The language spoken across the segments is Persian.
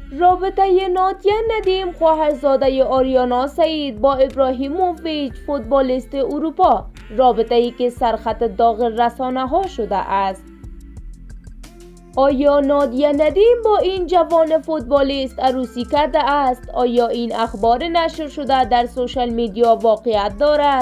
رابطه نادیه ندیم خواهرزاده آریانا سعید با ابراهیموویچ فوتبالیست اروپا، رابطه ای که سرخط داغ رسانه ها شده است. آیا نادیه ندیم با این جوان فوتبالیست عروسی کرده است؟ آیا این اخبار نشر شده در سوشال میدیا واقعیت دارد؟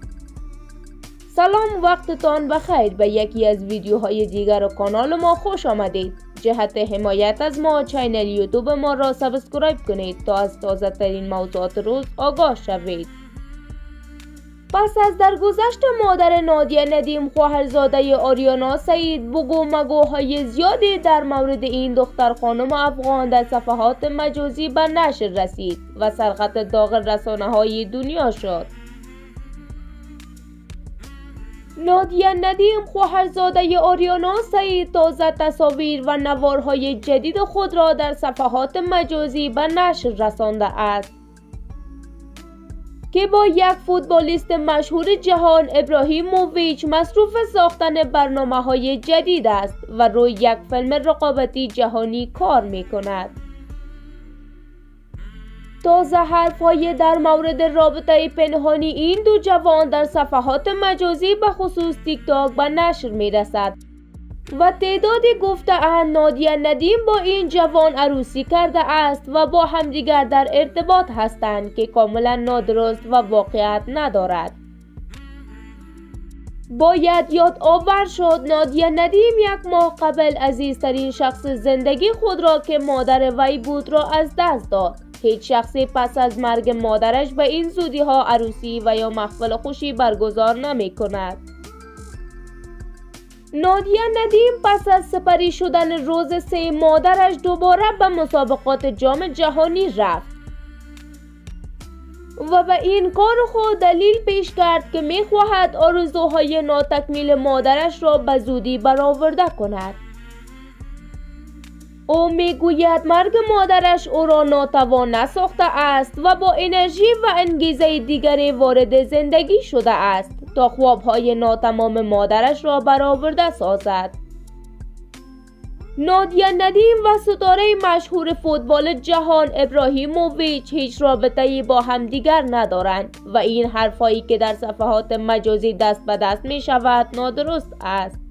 سلام، وقتتان بخیر. به یکی از ویدیوهای دیگر کانال ما خوش آمدید. جهت حمایت از ما چینل یوتیوب ما را سابسکرایب کنید تا از تازه ترین موضوعات روز آگاه شوید. پس از درگذشت مادر نادیه ندیم خواهرزاده آریانا سعید بگو مگوهای زیادی در مورد این دختر خانم افغان در صفحات مجازی به نشر رسید و سرخط داغ رسانه های دنیا شد. نادیه ندیم خواهرزاده آریانا سعید تازه تصاویر و نوارهای جدید خود را در صفحات مجازی به نشر رسانده است که با یک فوتبالیست مشهور جهان ابراهیموویچ مصروف ساختن برنامه‌های جدید است و روی یک فیلم رقابتی جهانی کار می‌کند. تازه حرف‌های در مورد رابطه پنهانی این دو جوان در صفحات مجازی به خصوص تیک تاک به نشر می‌رسد و تعدادی گفته‌اند نادیه ندیم با این جوان عروسی کرده است و با همدیگر در ارتباط هستند که کاملا نادرست و واقعیت ندارد. باید یاد آور شد نادیه ندیم یک ماه قبل عزیزترین شخص زندگی خود را که مادر وی بود را از دست داد. هیچ شخصی پس از مرگ مادرش به این زودی ها عروسی و یا محفل خوشی برگزار نمی کند. نادیه ندیم پس از سپری شدن روز 3 مادرش دوباره به مسابقات جام جهانی رفت و به این کار خود دلیل پیش کرد که می خواهد آرزوهای ناتکمیل مادرش را به زودی برآورده کند. او میگوید مرگ مادرش او را ناتوان نساخته است و با انرژی و انگیزه دیگری وارد زندگی شده است تا خوابهای ناتمام مادرش را برآورده سازد. نادیه ندیم و ستاره مشهور فوتبال جهان ابراهیموویچ هیچ رابطه‌ای با همدیگر ندارند و این حرفایی که در صفحات مجازی دست به دست می شود نادرست است.